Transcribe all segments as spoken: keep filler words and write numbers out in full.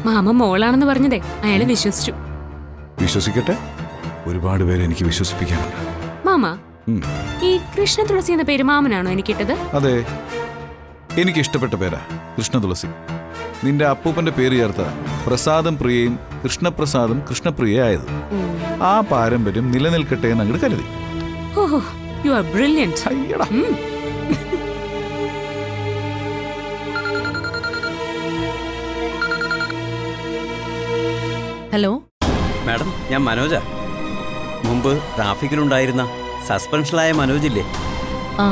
Mama മോളാണെന്ന് പറഞ്ഞതേ അയാള് വിശ്വസിച്ചു. വിശ്വസിക്കട്ടെ, ഒരുപാട് പേരെ എനിക്ക് വിശ്വസിപ്പിക്കാനുണ്ട്. മാമ, ഈ കൃഷ്ണ തുളസി എന്ന പേര് മാമനാണോ എനിക്കിട്ടത്? അതെ, എനിക്ക് ഇഷ്ടപ്പെട്ട പേരാ കൃഷ്ണ തുളസി. നിന്റെ അപ്പൂപ്പന്റെ പേര് ചേർത്ത പ്രസാദം പ്രിയയും കൃഷ്ണപ്രസാദും കൃഷ്ണപ്രിയയായത്. ആ പാരമ്പര്യം നിലനിൽക്കട്ടെ എന്ന് അങ്ങോട്ട് കരുതി. ഓഹോ, യു ആർ ബ്രില്യന്റ്. അയ്യടാ. ഹലോ മാഡം, ഞാൻ മനോജാ. മുമ്പ് ട്രാഫിക്കിലുണ്ടായിരുന്ന സസ്പെൻഷനിലായ മനോജില്ലേ? ആ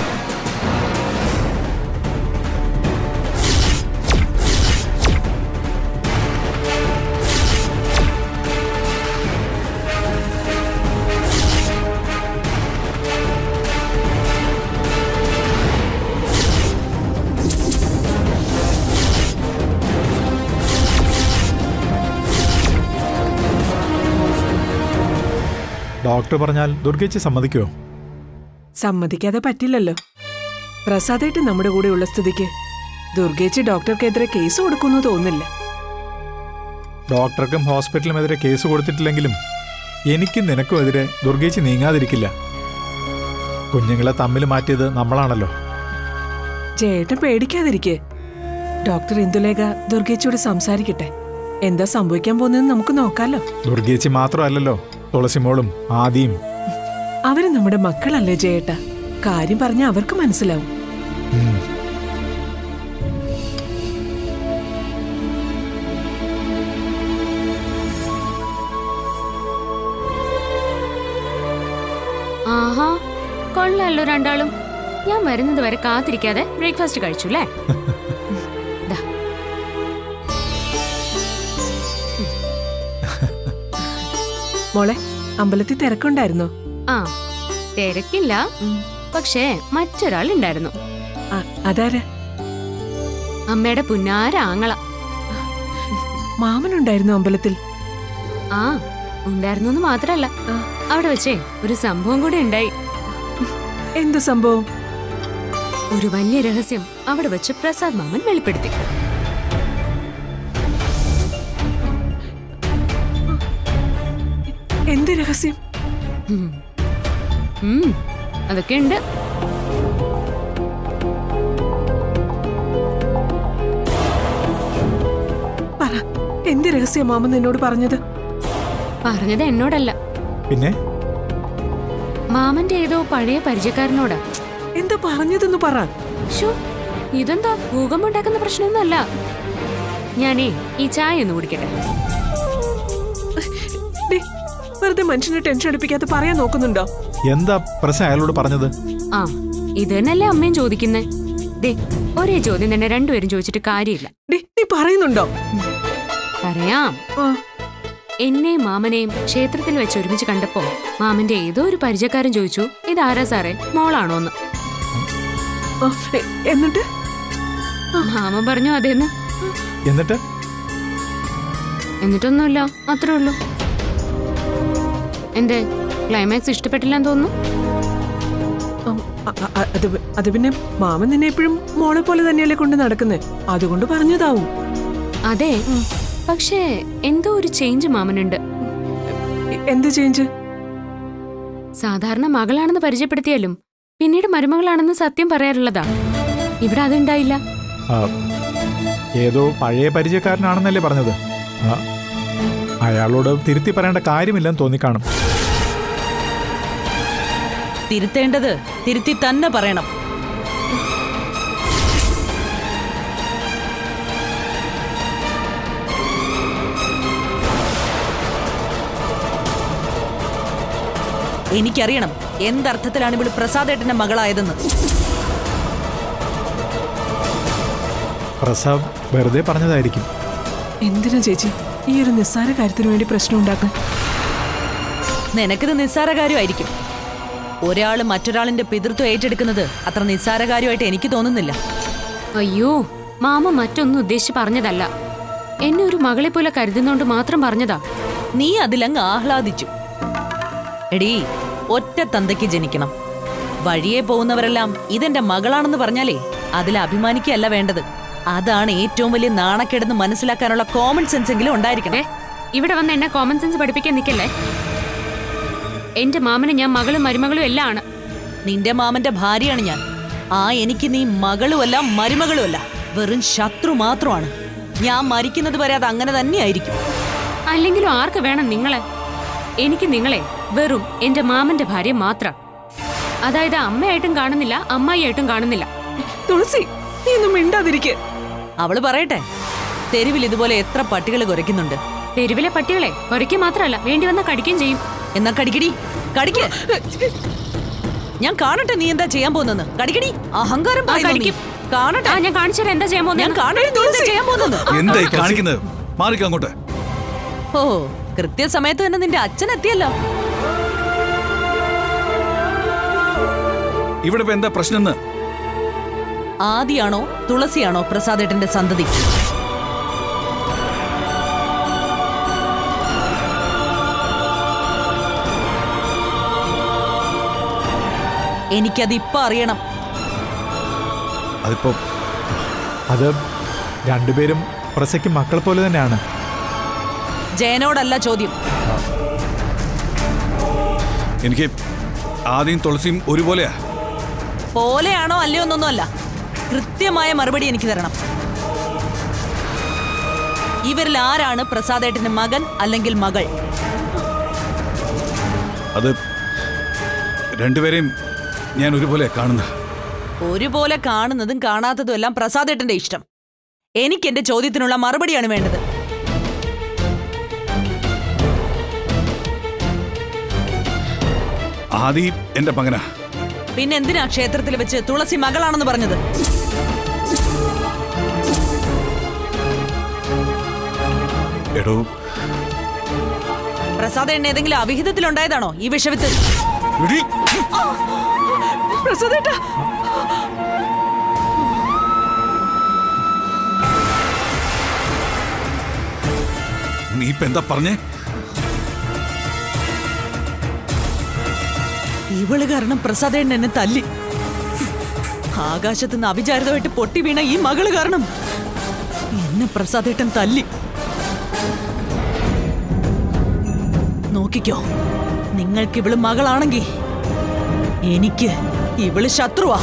ഡോക്ടർ പറഞ്ഞാൽ ദുർഗേച്ചി സമ്മതിക്കുമോ? സമ്മതിക്കാതെ പറ്റില്ലല്ലോ. പ്രസാദായിട്ട് നമ്മുടെ കൂടെ ഉള്ള സ്ഥിതിക്ക് ദുർഗേച്ചി ഡോക്ടർക്കെതിരെ കേസ് കൊടുക്കുന്നു തോന്നില്ല. ഡോക്ടർക്കും ഹോസ്പിറ്റലിനുമെതിരെ കേസ് കൊടുത്തിട്ടില്ലെങ്കിലും എനിക്കും നിനക്കും എതിരെ ദുർഗേച്ചി നീങ്ങാതിരിക്കില്ല. കുഞ്ഞുങ്ങളെ തമ്മിൽ മാറ്റിയത് നമ്മളാണല്ലോ. ചേട്ടൻ പേടിക്കാതിരിക്കെ. ഡോക്ടർ ഇന്ദുലേഖ ദുർഗേച്ചിയോട് സംസാരിക്കട്ടെ. എന്താ സംഭവിക്കാൻ പോകുന്നതെന്ന് നമുക്ക് നോക്കാലോ. ദുർഗേച്ചി മാത്രമല്ലല്ലോ, തുളസിമോളും ആദിയും. അവര് നമ്മുടെ മക്കളല്ലേ ജയേട്ട. കാര്യം പറഞ്ഞ അവർക്ക് മനസ്സിലാവും. ആഹാ, കൊള്ളാലോ രണ്ടാളും. ഞാൻ വരുന്നത് വരെ കാത്തിരിക്കാതെ ബ്രേക്ക്ഫാസ്റ്റ് കഴിച്ചു അല്ലേ? മോളെ, അമ്പലത്തിൽ തിരക്കുണ്ടായിരുന്നോ? ആ, തിരക്കില്ല, പക്ഷേ മറ്റൊരാൾ ഉണ്ടായിരുന്നു. അതാരാ? അമ്മയുടെ പുന്നാര ആങ്ങള. മാമനുണ്ടായിരുന്നു അമ്പലത്തിൽ? ആ, ഉണ്ടായിരുന്നു എന്ന് മാത്രല്ല, അവിടെ വെച്ചേ ഒരു സംഭവം കൂടി ഉണ്ടായി. എന്ത് സംഭവം? ഒരു വലിയ രഹസ്യം അവിടെ വെച്ച് പ്രസാദ് മാമൻ വെളിപ്പെടുത്തി. എന്ത് രഹസ്യം? അതൊക്കെ ഉണ്ട്. പറ, എന്ത് രഹസ്യം മാമൻ എന്നോട് പറഞ്ഞത്? പറഞ്ഞത് എന്നോടല്ല, പിന്നെ മാമന്റെ ഏതോ പഴയ പരിചയക്കാരനോടാ. എന്താ പറഞ്ഞതെന്ന് പറ. ഇതെന്താ ഭൂകമ്പുണ്ടാക്കുന്ന പ്രശ്നമൊന്നുമല്ല. ഞാനേ ഈ ചായ ഒന്ന് കുടിക്കട്ടെ. വെറുതെ മനുഷ്യനെ ടെൻഷൻ അടിപ്പിക്കാതെ പറയാൻ നോക്കുന്നുണ്ടോ? എന്താ പ്രശ്നം അയാളോട് പറഞ്ഞത്? ആ, ഇത് തന്നെയല്ലേ അമ്മയും ചോദിക്കുന്നേ. ദേ, ഒരേ ചോദ്യം തന്നെ രണ്ടുപേരും ചോദിച്ചിട്ട് കാര്യമില്ല. നീ പറയുന്നുണ്ടോ? പറയാം. എന്നെയും മാമനെയും ക്ഷേത്രത്തിൽ വെച്ച് ഒരുമിച്ച് കണ്ടപ്പോ മാമന്റെ ഏതോ ഒരു പരിചയക്കാരൻ ചോദിച്ചു, ഇതാരാ സാറേ, മോളാണോന്ന്. എന്നിട്ട് മാമൻ പറഞ്ഞു അതേന്ന്. എന്നിട്ട് എന്നിട്ടൊന്നുമില്ല, അത്രേ ഉള്ളൂ. എന്റെ ക്ലൈമാക്സ് ഇഷ്ടപ്പെട്ടില്ലെന്ന് തോന്നുന്നു. അത് പിന്നെ മാമൻ നിന്നെ എപ്പോഴും മോളെ പോലെ തന്നെയല്ലേ കൊണ്ട് നടക്കുന്നേ, അതുകൊണ്ട് പറഞ്ഞതാവും. അതെ, പക്ഷേ എന്തോ ഒരു ചേഞ്ച് മാമനുണ്ട്. എന്ത് ചേഞ്ച്? സാധാരണ മകളാണെന്ന് പരിചയപ്പെടുത്തിയാലും പിന്നീട് മരുമകളാണെന്ന് സത്യം പറയാറുള്ളതാ. ഇവിടെ അതുണ്ടായില്ല. ഏതോ പഴയ പരിചയക്കാരനാണെന്നല്ലേ പറഞ്ഞത്? അയാളോട് തിരുത്തി പറയേണ്ട കാര്യമില്ലെന്ന് തോന്നിക്കാണും. തിരുത്തേണ്ടത് തിരുത്തി തന്നെ പറയണം. എനിക്കറിയണം എന്തർത്ഥത്തിലാണ് ഇവിടെ പ്രസാദേട്ടന്റെ മകളായതെന്ന്. പ്രസാദ് വെറുതെ പറഞ്ഞതായിരിക്കും. എന്തിനാ ചേച്ചി ഈ ഒരു നിസ്സാര കാര്യത്തിന് വേണ്ടി പ്രശ്നം ഉണ്ടാക്കാൻ? നിനക്കിത് നിസ്സാര കാര്യമായിരിക്കും. ഒരാള് മറ്റൊരാളിന്റെ പിതൃത്വം ഏറ്റെടുക്കുന്നത് അത്ര നിസ്സാര കാര്യമായിട്ട് എനിക്ക് തോന്നുന്നില്ല. അയ്യോ, മാമ മറ്റൊന്നും ഉദ്ദേശിച്ച് പറഞ്ഞതല്ല. എന്നെ ഒരു മകളെ പോലെ കരുതുന്നോണ്ട് മാത്രം പറഞ്ഞതാ. നീ അതിലങ്ങ് ആഹ്ലാദിച്ചു. എടീ, ഒറ്റ തന്തയ്ക്ക് ജനിക്കണം. വഴിയെ പോകുന്നവരെല്ലാം ഇതെന്റെ മകളാണെന്ന് പറഞ്ഞാലേ അതിൽ അഭിമാനിക്കല്ല വേണ്ടത്. അതാണ് ഏറ്റവും വലിയ നാണക്കേടെന്ന് മനസ്സിലാക്കാനുള്ള കോമൺ സെൻസ് എങ്കിലും ഉണ്ടായിരിക്കണേ. ഇവിടെ വന്ന് എന്നെ കോമൺ സെൻസ് പഠിപ്പിക്കാൻ നിൽക്കല്ലേ. എന്റെ മാമന് ഞാൻ മകളും മരുമകളും എല്ലാം ആണ്. നിന്റെ മാമന്റെ ഭാര്യയാണ് ഞാൻ. ആ എനിക്ക് നീ മകളുമല്ല മരുമകളുമല്ല, വെറും ശത്രു മാത്രമാണ്. ഞാൻ മരിക്കുന്നത് വരെ അത് അങ്ങനെ തന്നെയായിരിക്കും. അല്ലെങ്കിലും ആർക്ക് വേണം നിങ്ങളെ? എനിക്ക് നിങ്ങളെ വെറും എന്റെ മാമന്റെ ഭാര്യ മാത്രം. അതായത് അമ്മയായിട്ടും കാണുന്നില്ല, അമ്മായിയായിട്ടും കാണുന്നില്ല. തുളസി, നീ ഒന്നും മിണ്ടാതിരിക്കെ. അവള് പറയട്ടെ, തെരുവിൽ ഇതുപോലെ എത്ര പട്ടികൾ കുരയ്ക്കുന്നുണ്ട്. തെരുവിലെ പട്ടികളെ കുരയ്ക്ക് മാത്രമല്ല, വേണ്ടി വന്ന കടിക്കുകയും ചെയ്യും. എന്നാ കടിക്കടി, കടിക്ക്. ഞാൻ കാണട്ടെ നീ എന്താ ചെയ്യാൻ പോകുന്നെന്ന്. കടിക്കടി, അഹങ്കാരം കടിക്കും. കാണട്ടെ. ഞാൻ കാണിച്ചുതരാം എന്താ ചെയ്യാൻ പോകുന്നത്. ഞാൻ കാണട്ടെ നീ എന്താ ചെയ്യാൻ പോകുന്നത്. എന്തായി കാണിക്കുന്നത്? മാറിക്ക അങ്ങോട്ട്. ഓ, കൃത്യസമയത്ത് തന്നെ നിന്റെ അച്ഛൻ എത്തിയല്ലോ. ഇവിടെ ഇപ്പൊ എന്താ പ്രശ്നം? ആദിയാണോ തുളസിയാണോ പ്രസാദേട്ടന്റെ സന്തതി? എനിക്കത് ഇപ്പൊ അറിയണം. അതിപ്പോ അത് രണ്ടുപേരും പ്രസയ്ക്ക് മക്കൾ പോലെ തന്നെയാണ്. ജയനോടല്ല ചോദ്യം. എനിക്ക് ആദ്യം തുളസിയും ഒരുപോലെയാ. പോലെയാണോ അല്ലയോ എന്നൊന്നും അല്ല, കൃത്യമായ മറുപടി എനിക്ക് തരണം. ഇവരിൽ ആരാണ് പ്രസാദേട്ടന്റെ മകൻ അല്ലെങ്കിൽ മകൾ? അത് രണ്ടുപേരെയും ഞാൻ ഒരുപോലെ കാണുന്നത്. ഒരുപോലെ കാണുന്നതും കാണാത്തതും എല്ലാം പ്രസാദേട്ടന്റെ ഇഷ്ടം. എനിക്ക് എന്റെ ചോദ്യത്തിനുള്ള മറുപടിയാണ് വേണ്ടത്. ആദി എന്റെ മകനാ. പിന്നെ എന്തിനാ ക്ഷേത്രത്തിൽ വെച്ച് തുളസി മകളാണെന്ന് പറഞ്ഞത്? എടോ, പ്രസാദേട്ടൻ ഏതെങ്കിലും അവിഹിതത്തിലുണ്ടായതാണോ ഈ വിഷവിത്ത്? പ്രസാദേട്ടാ, നീ ഇപ്പൊ എന്താ പറഞ്ഞേ? ഇവള് കാരണം പ്രസാദേട്ടൻ എന്നെ തല്ലി. ആകാശത്തുനിന്ന് അവിചാരിതമായിട്ട് പൊട്ടി വീണ ഈ മകള് കാരണം എന്നെ പ്രസാദേട്ടൻ തല്ലി. നോക്കിക്കോ, നിങ്ങൾക്ക് ഇവള് മകളാണെങ്കി എനിക്ക് ഇവള് ശത്രുവാ.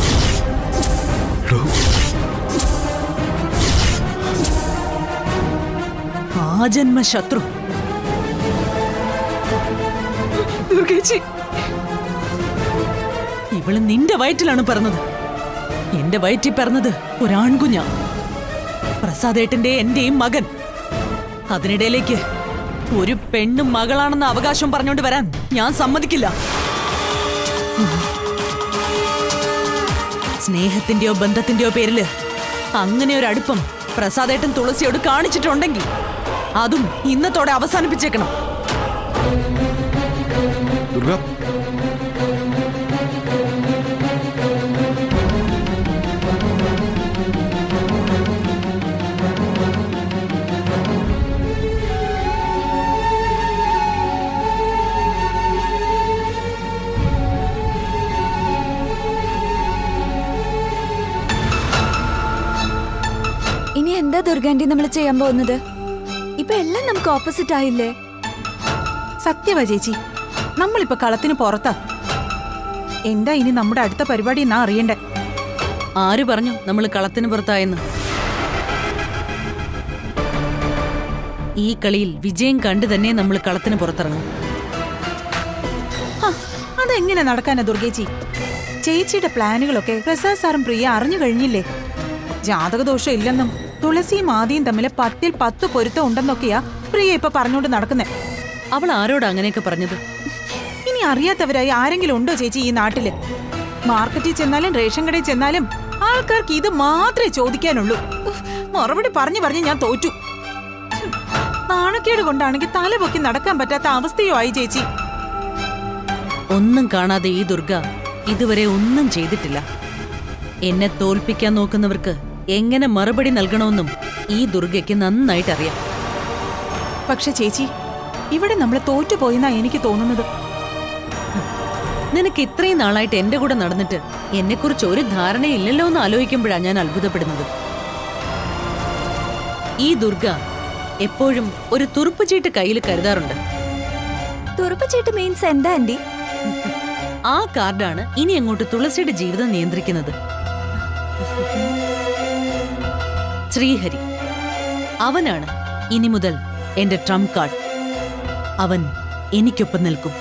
ആജന്മ ശത്രു. ദുർഗേച്ചി, ഇവള് നിന്റെ വയറ്റിലാണ് പിറന്നത്. എന്റെ വയറ്റിൽ പിറന്നത് ഒരാൺകുഞ്ഞാ, പ്രസാദേട്ടന്റെ എന്റെയും മകൻ. അതിനിടയിലേക്ക് ഒരു പെണ്ണും മകളാണെന്ന അവകാശം പറഞ്ഞുകൊണ്ട് വരാൻ ഞാൻ സമ്മതിക്കില്ല. സ്നേഹത്തിന്റെയോ ബന്ധത്തിന്റെയോ പേരില് അങ്ങനെ ഒരു അടുപ്പം പ്രസാദേട്ടൻ തുളസിയോട് കാണിച്ചിട്ടുണ്ടെങ്കിൽ അതും ഇന്നത്തോടെ അവസാനിപ്പിച്ചേക്കണം. ദുർഗ, ഇനി എന്താ ദുർഗാന്റി നമ്മൾ ചെയ്യാൻ പോകുന്നത്? ഇപ്പൊ എല്ലാം നമുക്ക് ഓപ്പോസിറ്റ് ആയില്ലേ? സത്യവാ ചേച്ചി, നമ്മളിപ്പോ കളത്തിന് പുറത്താ. എന്താ ഇനി നമ്മുടെ അടുത്ത പരിപാടി എന്നാ അറിയണ്ടേ? ആര് പറഞ്ഞു നമ്മൾ കളത്തിന് പുറത്തായെന്ന്? ഈ കളിയിൽ വിജയം കണ്ടു തന്നെ നമ്മൾ കളത്തിന് പുറത്തിറങ്ങും. അതെങ്ങനെ നടക്കാനാ ദുർഗേച്ചി? ചേച്ചിയുടെ പ്ലാനുകളൊക്കെ പ്രസാദ് സാറും പ്രിയ അറിഞ്ഞു കഴിഞ്ഞില്ലേ? ജാതകദോഷം ഇല്ലെന്നും തുളസിയും ആദിയും തമ്മിൽ പത്തിൽ പത്ത് പൊരുത്തം ഉണ്ടെന്നൊക്കെയാ പ്രിയ ഇപ്പൊ പറഞ്ഞോണ്ട് നടക്കുന്നേ. അവൾ ആരോട് അങ്ങനെയൊക്കെ പറഞ്ഞത്? ഇനി അറിയാത്തവരായി ആരെങ്കിലും ഉണ്ടോ ചേച്ചി ഈ നാട്ടില്? മാർക്കറ്റിൽ ചെന്നാലും റേഷൻ കടയിൽ ചെന്നാലും ആൾക്കാർക്ക് ഇത് മാത്രമേ ചോദിക്കാനുള്ളൂ. മറുപടി പറഞ്ഞു പറഞ്ഞ് ഞാൻ തോറ്റു. നാണക്കേട് കൊണ്ടാണെങ്കിൽ തല പൊക്കി നടക്കാൻ പറ്റാത്ത അവസ്ഥയോ ആയി ചേച്ചി. ഒന്നും കാണാതെ ഈ ദുർഗ ഇതുവരെ ഒന്നും ചെയ്തിട്ടില്ല. എന്നെ തോൽപ്പിക്കാൻ നോക്കുന്നവർക്ക് എങ്ങനെ മറുപടി നൽകണമെന്നും ഈ ദുർഗയ്ക്ക് നന്നായിട്ട് അറിയാം. പക്ഷെ ചേച്ചി, ഇവിടെ നമ്മൾ തോറ്റുപോയെന്നാ എനിക്ക് തോന്നുന്നത്. നിനക്ക് ഇത്രയും നാളായിട്ട് എന്റെ കൂടെ നടന്നിട്ട് എന്നെക്കുറിച്ച് ഒരു ധാരണയില്ലല്ലോ എന്ന് ആലോചിക്കുമ്പോഴാണ് ഞാൻ അത്ഭുതപ്പെടുന്നത്. ഈ ദുർഗ എപ്പോഴും ഒരു തുറുപ്പുചീട്ട് കയ്യിൽ കരുതാറുണ്ട്. തുറപ്പച്ചീട്ട് മീൻസ് എന്താ ആന്റി? ആ കാർഡാണ് ഇനി അങ്ങോട്ട് തുളസിയുടെ ജീവിതം നിയന്ത്രിക്കുന്നത്. ശ്രീഹരി അവനാണ് ഇനി മുതൽ എന്റെ ട്രംപ് കാർഡ്. അവൻ എനിക്കൊപ്പം നിൽക്കും.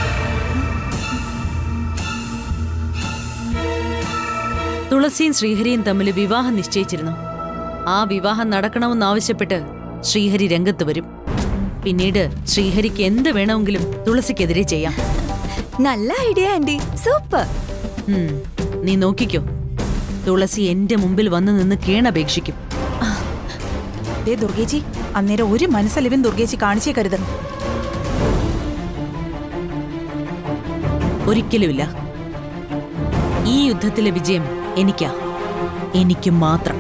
തുളസിയും ശ്രീഹരിയും തമ്മിൽ വിവാഹം നിശ്ചയിച്ചിരുന്നു. ആ വിവാഹം നടക്കണമെന്നാവശ്യപ്പെട്ട് ശ്രീഹരി രംഗത്ത് വരും. പിന്നീട് ശ്രീഹരിക്ക് എന്ത് വേണമെങ്കിലും തുളസിക്കെതിരെ ചെയ്യാം. നല്ല ഐഡിയ ആന്റി, സൂപ്പർ. ഉം, നീ നോക്കിക്കോ, തുളസി എന്റെ മുമ്പിൽ വന്നു നിന്ന് കേണപേക്ഷിക്കും. ദേ ദുർഗേച്ചി, അന്നേരം ഒരു മനസ്സലിവൻ ദുർഗേച്ചി കാണിച്ചേക്കരുത്. ഒരിക്കലുമില്ല. ഈ യുദ്ധത്തിലെ വിജയം എനിക്കാ, എനിക്ക് മാത്രം.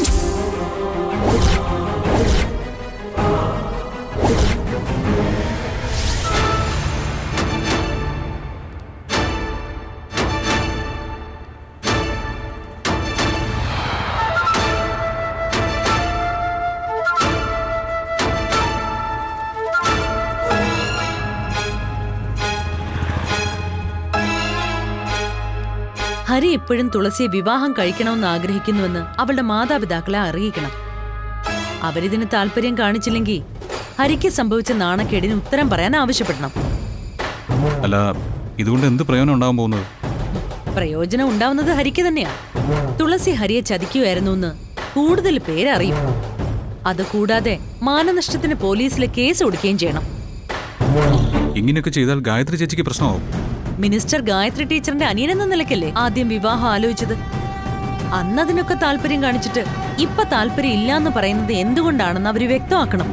ഹരി എപ്പോഴും തുളസിയെ വിവാഹം കഴിക്കണമെന്ന് ആഗ്രഹിക്കുന്നുവെന്ന് അവളുടെ മാതാപിതാക്കളെ അറിയിക്കണം. അവരിതിന് താല്പര്യം കാണിച്ചില്ലെങ്കിൽ ഹരിക്ക് സംഭവിച്ച നാണക്കേടിന് ഉത്തരം പറയാൻ ആവശ്യപ്പെടണം. അല്ല, ഇതുകൊണ്ട് എന്ത് പ്രയോജനം ഉണ്ടാവാൻ പോകുന്നത്? പ്രയോജനം ഉണ്ടാവുന്നത് ഹരിക്ക് തന്നെയാ. തുളസി ഹരിയെ ചതിക്കുമായിരുന്നു എന്ന് കൂടുതൽ പേരറിയും. അതുകൂടാതെ മാനനഷ്ടത്തിന് പോലീസിലെ കേസ് കൊടുക്കുകയും ചെയ്യണം. ഇങ്ങനെയൊക്കെ ചെയ്താൽ ഗായത്രി ചേച്ചിക്ക് പ്രശ്നമാവും. മിനിസ്റ്റർ ഗായത്രി ടീച്ചറിന്റെ അനിയനെന്ന നിലയ്ക്കല്ലേ ആദ്യം വിവാഹം ആലോചിച്ചത്. അന്നതിനൊക്കെ താല്പര്യം കാണിച്ചിട്ട് ഇപ്പൊ താല്പര്യം ഇല്ലാന്ന് പറയുന്നത് എന്തുകൊണ്ടാണെന്ന് അവര് വ്യക്തമാക്കണം.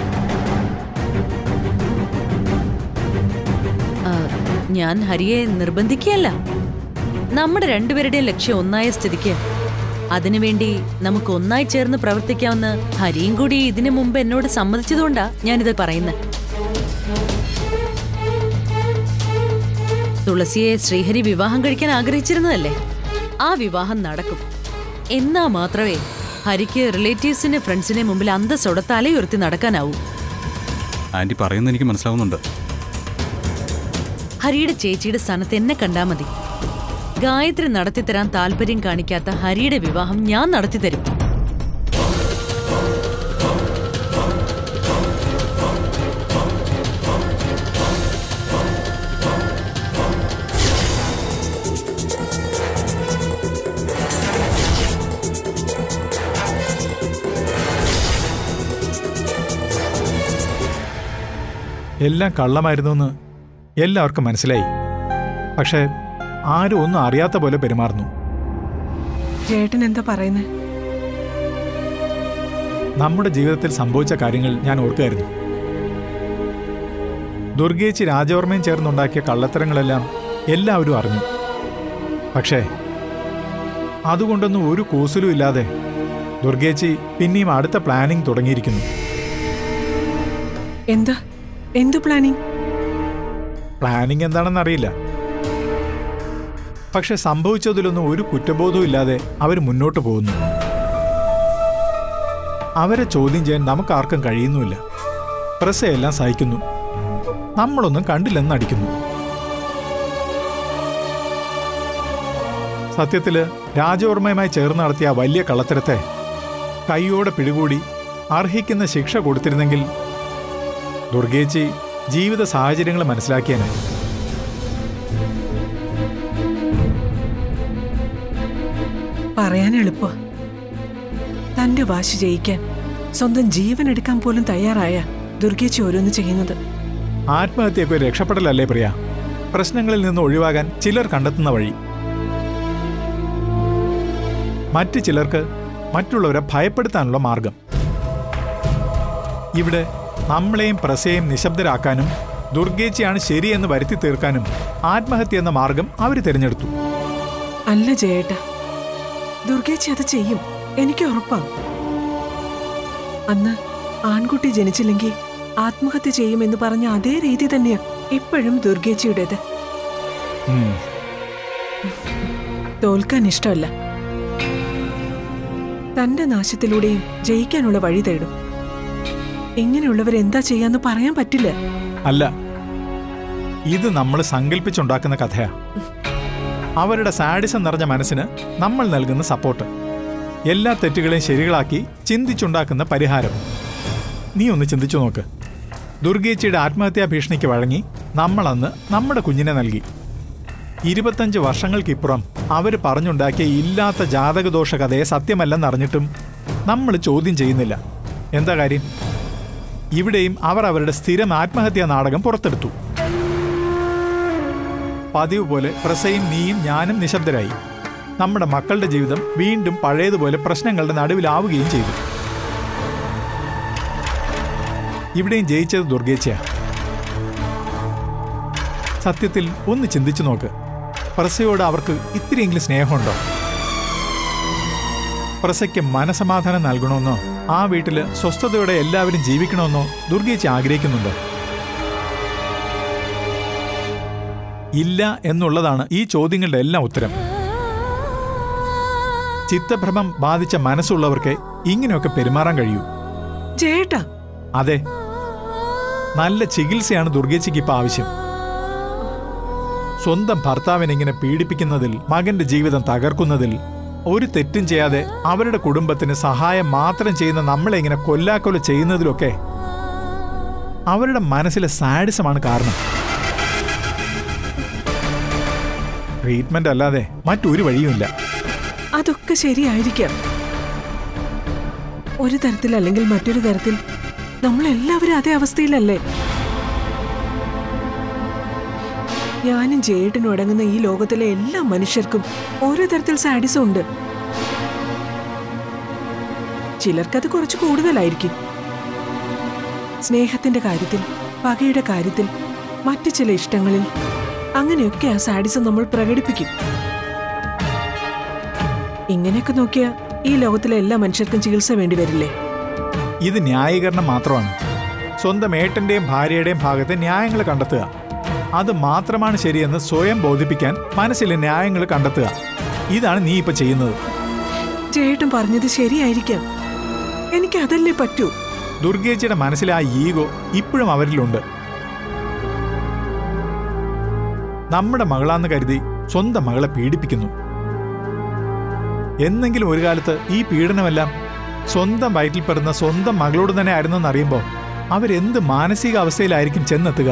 ഞാൻ ഹരിയെ നിർബന്ധിക്കുകയല്ല. നമ്മുടെ രണ്ടുപേരുടെയും ലക്ഷ്യം ഒന്നായ സ്ഥിതിക്ക് അതിനുവേണ്ടി നമുക്ക് ഒന്നായി ചേർന്ന് പ്രവർത്തിക്കാമെന്ന് ഹരിയും കൂടി ഇതിനു മുമ്പ് എന്നോട് സമ്മതിച്ചതുകൊണ്ടാ ഞാനിത് പറയുന്നത്. തുളസിയെ ശ്രീഹരി വിവാഹം കഴിക്കാൻ ആഗ്രഹിച്ചിരുന്നതല്ലേ? ആ വിവാഹം നടക്കും. എന്നാ മാത്രമേ ഹരിക്ക് റിലേറ്റീവ്സിന്റെ ഫ്രണ്ട്സിനെ മുമ്പിൽ അന്തസ്സോടെ തലയുയർത്തി നടക്കാനാവൂ. ആന്റി പറയുന്നത് എനിക്ക് മനസ്സിലാവുന്നുണ്ട്. ഹരിയുടെ ചേച്ചിയുടെ സ്ഥാനത്ത് എന്നെ കണ്ടാ മതി. ഗായത്രി നടത്തിത്തരാൻ താല്പര്യം കാണിക്കാത്ത ഹരിയുടെ വിവാഹം ഞാൻ നടത്തിത്തരും. എല്ലാം കള്ളമായിരുന്നു എന്ന് എല്ലാവർക്കും മനസ്സിലായി. പക്ഷേ ആരും ഒന്നും അറിയാത്ത പോലെ പെരുമാറുന്നു. ചേട്ടൻ എന്താ പറയുന്നത്? നമ്മുടെ ജീവിതത്തിൽ സംഭവിച്ച കാര്യങ്ങൾ ഞാൻ ഓർക്കുകയായിരുന്നു. ദുർഗേച്ചി രാജവർമ്മയും ചേർന്നുണ്ടാക്കിയ കള്ളത്തരങ്ങളെല്ലാം എല്ലാവരും അറിഞ്ഞു. പക്ഷേ അതുകൊണ്ടൊന്നും ഒരു കൂസലും ഇല്ലാതെ ദുർഗേച്ചി പിന്നെയും അടുത്ത പ്ലാനിംഗ് തുടങ്ങിയിരിക്കുന്നു. എന്താ എന്തു പ്ലാനിങ്? പ്ലാനിങ് എന്താണെന്നറിയില്ല. പക്ഷെ സംഭവിച്ചതിലൊന്നും ഒരു കുറ്റബോധവും ഇല്ലാതെ അവർ മുന്നോട്ട് പോകുന്നു. അവരെ ചോദ്യം ചെയ്യാൻ നമുക്കാർക്കും കഴിയുന്നുമില്ല. പ്രസ്സെല്ലാം സഹിക്കുന്നു. നമ്മളൊന്നും കണ്ടില്ലെന്ന് അടിക്കുന്നു. സത്യത്തില് രാജവർമ്മയുമായി ചേർന്ന് നടത്തിയ വലിയ കള്ളത്തരത്തെ കൈയോടെ പിടികൂടി അർഹിക്കുന്ന ശിക്ഷ കൊടുത്തിരുന്നെങ്കിൽ ദുർഗേച്ചി ജീവിത സാഹചര്യങ്ങൾ മനസ്സിലാക്കിയാണ്. പറയാൻ എളുപ്പ. തന്റെ വാശി ജയിക്കാൻ സ്വന്തം ജീവൻ എടുക്കാൻ പോലും തയ്യാറായ ദുർഗേച്ചി ഓരോന്ന് ചെയ്യുന്നത്. ആത്മഹത്യയൊക്കെ രക്ഷപ്പെടലല്ലേ പ്രിയ? പ്രശ്നങ്ങളിൽ നിന്ന് ഒഴിവാകാൻ ചിലർ കണ്ടെത്തുന്ന വഴി. മറ്റു ചിലർക്ക് മറ്റുള്ളവരെ ഭയപ്പെടുത്താനുള്ള മാർഗം. ഇവിടെ നമ്മളെയും പ്രസയെയും നിശബ്ദരാക്കാനും ദുർഗേച്ചിയാണ് ശരിയെന്ന് വരുത്തി തീർക്കാനും ആത്മഹത്യ എന്ന മാർഗം അവർ തിരഞ്ഞെടുത്തു. അല്ല ജയേട്ട, ദുർഗേച്ചി അത് ചെയ്യും, എനിക്ക് ഉറപ്പാണ്. അന്ന് ആൺകുട്ടി ജനിച്ചില്ലെങ്കിൽ ആത്മഹത്യ ചെയ്യുമെന്ന് പറഞ്ഞ അതേ രീതി തന്നെയാ ഇപ്പോഴും ദുർഗേച്ചിയുടേത്. തോൽക്കാൻ ഇഷ്ടമല്ല. തന്റെ നാശത്തിലൂടെയും ജയിക്കാനുള്ള വഴി തേടും. ഇങ്ങനെയുള്ളവരെന്താ ചെയ്യാന്ന് പറയാൻ പറ്റില്ല. അല്ല, ഇത് നമ്മൾ സങ്കല്പിച്ചുണ്ടാക്കുന്ന കഥയാ. അവരുടെ സാഡിസം നിറഞ്ഞ മനസ്സിന് നമ്മൾ നൽകുന്ന സപ്പോർട്ട്, എല്ലാ തെറ്റുകളെയും ശരികളാക്കി ചിന്തിച്ചുണ്ടാക്കുന്ന പരിഹാരം. നീ ഒന്ന് ചിന്തിച്ചു നോക്ക്. ദുർഗേച്ചിയുടെ ആത്മഹത്യാ ഭീഷണിക്ക് വഴങ്ങി നമ്മളന്ന് നമ്മുടെ കുഞ്ഞിനെ നൽകി. ഇരുപത്തഞ്ച് വർഷങ്ങൾക്കിപ്പുറം അവർ പറഞ്ഞുണ്ടാക്കിയ ഇല്ലാത്ത ജാതകദോഷ കഥയെ സത്യമല്ലെന്നറിഞ്ഞിട്ടും നമ്മൾ ചോദ്യം ചെയ്യുന്നില്ല. എന്താ കാര്യം? ഇവിടെയും അവർ അവരുടെ സ്ഥിരം ആത്മഹത്യാ നാടകം പുറത്തെടുത്തു. പതിവ് പോലെ പ്രസയും നീയും ഞാനും നിശബ്ദരായി. നമ്മുടെ മക്കളുടെ ജീവിതം വീണ്ടും പഴയതുപോലെ പ്രശ്നങ്ങളുടെ നടുവിലാവുകയും ചെയ്തു. ഇവിടെയും ജയിച്ചത് ദുർഗേച്ചയാ. സത്യത്തിൽ ഒന്ന് ചിന്തിച്ചു നോക്ക്. പ്രസയോട് അവർക്ക് ഇത്തിരിയെങ്കിലും സ്നേഹമുണ്ടോ? പ്രസയ്ക്ക് മനസമാധാനം നൽകണമെന്നോ ആ വീട്ടില് സ്വസ്ഥതയോടെ എല്ലാവരും ജീവിക്കണമെന്നോ ദുർഗേച്ചി ആഗ്രഹിക്കുന്നുണ്ടോ? ഇല്ല എന്നുള്ളതാണ് ഈ ചോദ്യങ്ങളുടെ എല്ലാം ഉത്തരം. ചിത്തഭ്രമം ബാധിച്ച മനസ്സുള്ളവർക്ക് ഇങ്ങനെയൊക്കെ പെരുമാറാൻ കഴിയൂ. ചേട്ടാ, അതെ, നല്ല ചികിത്സയാണ് ദുർഗേച്ചിക്ക് ഇപ്പൊ ആവശ്യം. സ്വന്തം ഭർത്താവിനെ ഇങ്ങനെ പീഡിപ്പിക്കുന്നതിൽ, മകന്റെ ജീവിതം തകർക്കുന്നതിൽ, ഒരു തെറ്റും ചെയ്യാതെ അവരുടെ കുടുംബത്തിന് സഹായം മാത്രം ചെയ്യുന്ന നമ്മളെ ഇങ്ങനെ കൊല്ലാക്കൊല ചെയ്യുന്നതിലൊക്കെ അവരുടെ മനസ്സിലെ സാഡിസമാണ് കാരണം. ട്രീറ്റ്മെന്റ് അല്ലാതെ മറ്റൊരു വഴിയുമില്ല. അതൊക്കെ ശരിയായിരിക്കാം. ഒരു തരത്തിൽ അല്ലെങ്കിൽ മറ്റൊരു തരത്തിൽ നമ്മളെല്ലാവരും അതേ അവസ്ഥയിലല്ലേ? ഞാനും ജയേട്ടനും അടങ്ങുന്ന ഈ ലോകത്തിലെ എല്ലാ മനുഷ്യർക്കും ഓരോ തരത്തിൽ സാഡിസം ഉണ്ട്. ചിലർക്കത് കുറച്ച് കൂടുതലായിരിക്കും. സ്നേഹത്തിന്റെ കാര്യത്തിൽ, പകയുടെ കാര്യത്തിൽ, മറ്റു ചില ഇഷ്ടങ്ങളിൽ, അങ്ങനെയൊക്കെ ആ സാഡിസം നമ്മൾ പ്രകടിപ്പിക്കും. ഇങ്ങനെയൊക്കെ നോക്കിയാ ഈ ലോകത്തിലെ എല്ലാ മനുഷ്യർക്കും ചികിത്സ വേണ്ടി വരില്ലേ? ഇത് ന്യായീകരണം മാത്രമാണ്. സ്വന്തം ഏട്ടന്റെയും ഭാര്യയുടെയും ഭാഗത്ത് ന്യായങ്ങൾ കണ്ടെത്തുക, അത് മാത്രമാണ് ശരിയെന്ന് സ്വയം ബോധിപ്പിക്കാൻ മനസ്സിലെ ന്യായങ്ങൾ കണ്ടെത്തുക. ഇതാണ് നീ ഇപ്പൊ ചെയ്യുന്നത്. ചേട്ടൻ പറഞ്ഞത് ശരിയായിരിക്കാം. എനിക്ക് അതല്ലേ പറ്റൂ. ദുർഗേച്ചിയുടെ മനസ്സിലെ ആ ഈഗോ ഇപ്പോഴും അവരിലുണ്ട്. നമ്മുടെ മകളാന്ന് കരുതി സ്വന്തം മകളെ പീഡിപ്പിക്കുന്നു. എന്നെങ്കിലും ഒരു കാലത്ത് ഈ പീഡനമെല്ലാം സ്വന്തം വയറ്റിൽപ്പെടുന്ന സ്വന്തം മകളോട് തന്നെ ആയിരുന്നെന്നറിയുമ്പോൾ അവരെന്ത് മാനസിക അവസ്ഥയിലായിരിക്കും ചെന്നെത്തുക?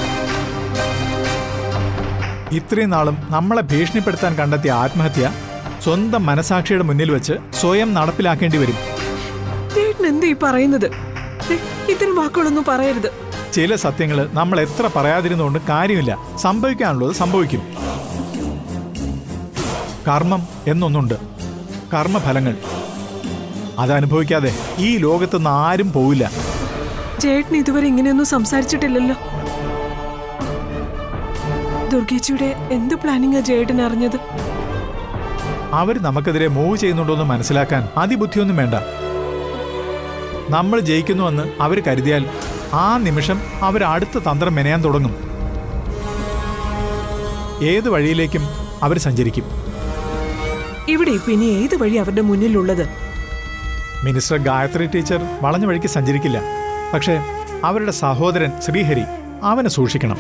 ഇത്രയും നാളും നമ്മളെ ഭീഷണിപ്പെടുത്താൻ കണ്ടെത്തിയ ആത്മഹത്യ സ്വന്തം മനസാക്ഷിയുടെ മുന്നിൽ വെച്ച് സ്വയം നടപ്പിലാക്കേണ്ടി വരും. എന്താ ഈ പറയുന്നത്? ഇത്തരം വാക്കുകളൊന്നും പറയരുത്. ചില സത്യങ്ങൾ നമ്മൾ എത്ര പറയാതിരുന്നുകൊണ്ട് കാര്യമില്ല. സംഭവിക്കാനുള്ളത് സംഭവിക്കും. കർമ്മം എന്നൊന്നുണ്ട്, കർമ്മഫലങ്ങൾ. അതനുഭവിക്കാതെ ഈ ലോകത്തുനിന്ന് ആരും പോവില്ല. ചേട്ടൻ ഇതുവരെ ഇങ്ങനെയൊന്നും സംസാരിച്ചിട്ടില്ലല്ലോ. ദുർഗേച്ചിയുടെ എന്ത് പ്ലാനിങ്ങാ ചേട്ടൻ അറിഞ്ഞത്? അവർ നമുക്കെതിരെ മൂവ് ചെയ്യുന്നുണ്ടോന്ന് മനസ്സിലാക്കാൻ അതിബുദ്ധിയൊന്നും വേണ്ട. നമ്മൾ ജയിക്കുന്നുവെന്ന് അവർ കരുതിയാൽ ആ നിമിഷം അവർ അടുത്ത തന്ത്രം മെനയാൻ തുടങ്ങും. ഏത് വഴിയിലേക്കും അവർ സഞ്ചരിക്കും. ഇവിടെ ഇപ്പൊ ഇനി ഏത് വഴി അവരുടെ മുന്നിലുള്ളത്? മിനിസ്റ്റർ ഗായത്രി ടീച്ചർ വളഞ്ഞ വഴിക്ക് സഞ്ചരിക്കില്ല. പക്ഷേ അവരുടെ സഹോദരൻ ശ്രീഹരി, അവനെ സൂക്ഷിക്കണം.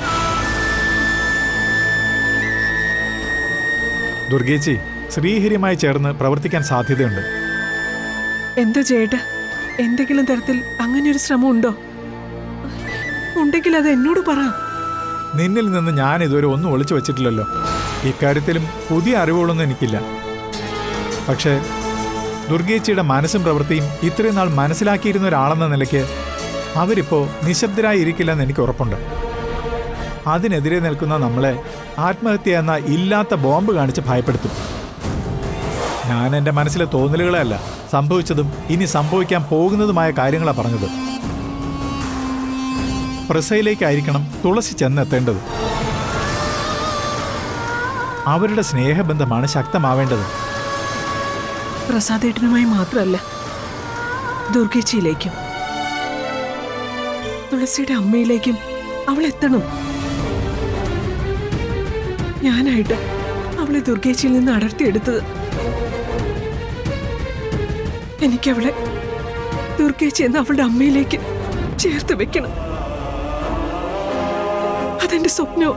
ദുർഗേച്ചി ശ്രീഹരിയുമായി ചേർന്ന് പ്രവർത്തിക്കാൻ സാധ്യതയുണ്ട്. എന്താ ചേട്ടാ, എന്തെങ്കിലും തരത്തിൽ അങ്ങനെ ഒരു ശ്രമം ഉണ്ടോ? ഉണ്ടെങ്കിൽ അത് എന്നോട് പറ. നിന്നിൽ നിന്ന് ഞാൻ ഇതുവരെ ഒന്നും ഒളിച്ചു വച്ചിട്ടില്ലല്ലോ. ഇക്കാര്യത്തിലും പുതിയ അറിവുകളൊന്നും എനിക്കില്ല. പക്ഷേ ദുർഗേച്ചിയുടെ മനസ്സും പ്രവൃത്തിയും ഇത്രയും നാൾ മനസ്സിലാക്കിയിരുന്ന ഒരാളെന്ന നിലയ്ക്ക് അവരിപ്പോ നിശബ്ദരായി ഇരിക്കില്ലെന്ന് എനിക്ക് ഉറപ്പുണ്ട്. അതിനെതിരെ നിൽക്കുന്ന നമ്മളെ ആത്മഹത്യ എന്ന ഇല്ലാത്ത ബോംബ് കാണിച്ച് ഭയപ്പെടുത്തും. ഞാൻ എൻ്റെ മനസ്സിലെ തോന്നലുകളല്ല, സംഭവിച്ചതും ഇനി സംഭവിക്കാൻ പോകുന്നതുമായ കാര്യങ്ങളാണ് പറഞ്ഞത്. പ്രസയിലേക്കായിരിക്കണം തുളസി ചെന്നെത്തേണ്ടത്. അവരുടെ സ്നേഹബന്ധമാണ് ശക്തമാവേണ്ടത്. പ്രസാദേട്ടനുമായി മാത്രമല്ല, ദുർഗേച്ചിയിലേക്കും തുളസിയുടെ അമ്മയിലേക്കും അവൾ എത്തണം. ഞാനായിട്ട് അവളെ ദുർഗേച്ചിയിൽ നിന്ന് അടർത്തിയെടുത്തത്. എനിക്കവളെ ദുർഗേച്ചി എന്ന അവളുടെ അമ്മയിലേക്ക് ചേർത്ത് വെക്കണം. അതെന്റെ സ്വപ്നവും.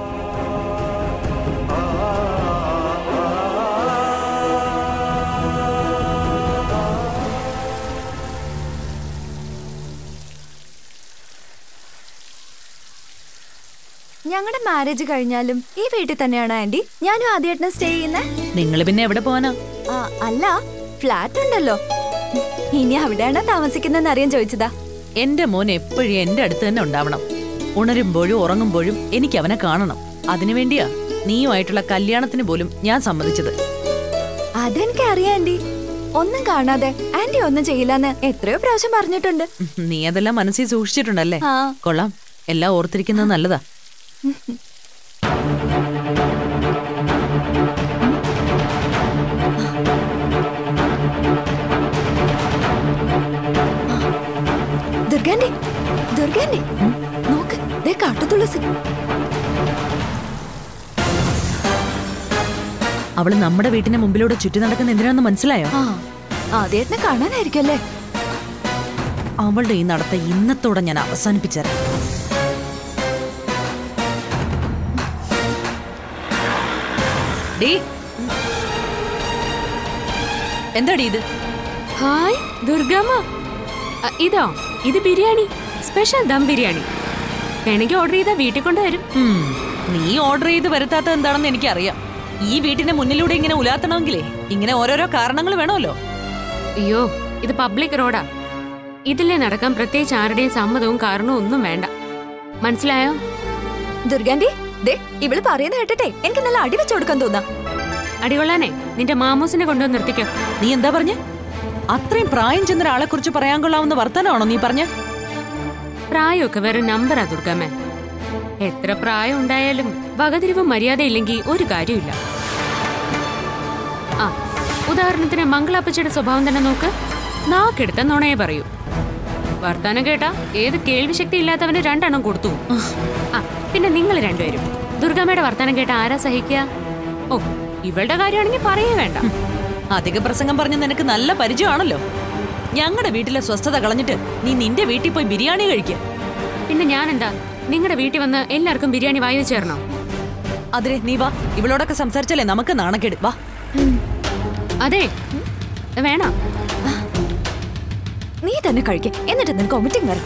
ഞങ്ങളുടെ മാരേജ് കഴിഞ്ഞാലും ഈ വീട്ടിൽ തന്നെയാണോ ആന്റി? ഞാനും ആദ്യമായിട്ട് സ്റ്റേ ചെയ്യുന്നത്. നിങ്ങൾ പിന്നെ എവിടെ പോവാനാ? അല്ല, ഫ്ലാറ്റ് ഉണ്ടല്ലോ. ഇനി അവിടെയാണോ താമസിക്കുന്നതെന്ന് അറിയാൻ ചോദിച്ചതാ. എന്റെ മോൻ എപ്പോഴും എന്റെ അടുത്ത് തന്നെ ഉണ്ടാവണം. ഉണരുമ്പോഴും ഉറങ്ങുമ്പോഴും എനിക്ക് അവനെ കാണണം. അതിനുവേണ്ടിയാ നീയുമായിട്ടുള്ള കല്യാണത്തിന് പോലും ഞാൻ സമ്മതിച്ചത്. അതെനിക്ക് അറിയാം ആന്റി. ഒന്നും കാണാതെ ആന്റി ഒന്നും ചെയ്യില്ലെന്ന് എത്രയോ പ്രാവശ്യം പറഞ്ഞിട്ടുണ്ട്. നീ അതെല്ലാം മനസ്സിൽ സൂക്ഷിച്ചിട്ടുണ്ടല്ലേ? കൊള്ളാം, എല്ലാം ഓർത്തിരിക്കുന്നത് നല്ലതാ. ദുർഗാന്റി, ദുർഗാന്റി, നോക്ക്, ദേ കാട്ടുതുളസി. അവള് നമ്മുടെ വീട്ടിന്റെ മുമ്പിലൂടെ ചുറ്റി നടക്കുന്ന എന്തിനാന്ന് മനസ്സിലായോ? ആദ്യമായിട്ട് കാണാനായിരിക്കും അല്ലേ? അവളുടെ ഈ നടത്ത ഇന്നത്തോടെ ഞാൻ അവസാനിപ്പിച്ചേരാം. എന്താടി ഇത്? ഹായ് ദുർഗമ്മ. ഇതോ? ഇത് ബിരിയാണി, സ്പെഷ്യൽ ദം ബിരിയാണി. വേണമെങ്കിൽ ഓർഡർ ചെയ്താൽ വീട്ടിൽ കൊണ്ടുവരും. നീ ഓർഡർ ചെയ്ത് വരുത്താത്ത എന്താണെന്ന് എനിക്കറിയാം. ഈ വീട്ടിന്റെ മുന്നിലൂടെ ഇങ്ങനെ ഉലാത്തണമെങ്കിലേ ഇങ്ങനെ ഓരോരോ കാരണങ്ങൾ വേണമല്ലോ. അയ്യോ, ഇത് പബ്ലിക് റോഡാ. ഇതിലെ നടക്കാൻ പ്രത്യേകിച്ച് ആരുടെയും സമ്മതവും കാരണവും ഒന്നും വേണ്ട. മനസ്സിലായോ? ദുർഗാന്റി, ദേ ഇവള് പറയുന്ന കേട്ടിട്ടെ എനിക്ക് നല്ല അടി വെച്ചു കൊടുക്കാൻ തോന്നാ. അടികൊള്ളാനേ നിന്റെ മാമൂസിനെ കൊണ്ടുവന്ന് നിർത്തിക്കോ. നീ എന്താ പറഞ്ഞ? അത്രയും പ്രായം ചെന്ന ഒരാളെ കുറിച്ച് പറയാൻ കൊള്ളാവുന്ന വർത്തനാണോ നീ പറഞ്ഞ? പ്രായമൊക്കെ വേറെ നമ്പറാ ദുർഗമ്മേ. എത്ര പ്രായം ഉണ്ടായാലും വകതിരിവും മര്യാദയില്ലെങ്കിൽ ഒരു കാര്യമില്ല. ആ, ഉദാഹരണത്തിന് മംഗളാപ്പച്ചയുടെ സ്വഭാവം തന്നെ നോക്ക്. നാക്കെടുത്ത നുണയെ പറയൂ. വർത്താനം കേട്ടാ ഏത് കേൾവി ശക്തി ഇല്ലാത്തവന് രണ്ടെണ്ണം കൊടുത്തു. ആ, പിന്നെ നിങ്ങൾ രണ്ടുപേരും ദുർഗമ്മയുടെ വർത്താനം കേട്ട ആരാ സഹിക്കുക? ഓ, ഇവളുടെ കാര്യമാണെങ്കിൽ പറയേ വേണ്ട. അധിക പ്രസംഗം പറഞ്ഞ് നിനക്ക് നല്ല പരിചയമാണല്ലോ. ഞങ്ങളുടെ വീട്ടിലെ സ്വസ്ഥത കളഞ്ഞിട്ട് നീ നിന്റെ വീട്ടിൽ പോയി ബിരിയാണി കഴിക്കുക. പിന്നെ ഞാൻ എന്താ നിങ്ങളുടെ വീട്ടിൽ വന്ന് എല്ലാവർക്കും ബിരിയാണി വായു ചേർന്നോ? അതിരെ നീ വാ, ഇവളോടൊക്കെ സംസാരിച്ചാലേ നമുക്ക് നാണക്കേട്. വാ. അതെ, വേണോ? നീ തന്നെ കഴിക്ക, എന്നിട്ട് നിനക്ക് വോമിറ്റിംഗ് വരട്ടെ.